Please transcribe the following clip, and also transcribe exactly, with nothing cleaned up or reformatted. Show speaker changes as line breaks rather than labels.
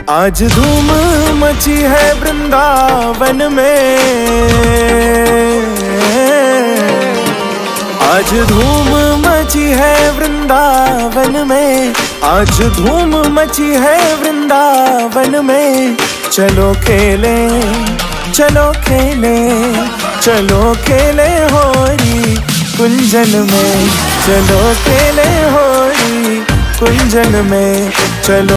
आज धूम मची है वृंदावन में, आज धूम मची है वृंदावन में, आज धूम मची है वृंदावन में। चलो खेले चलो खेले चलो खेले होरी कुंजन में, चलो खेले होरी कुंजन में। चलो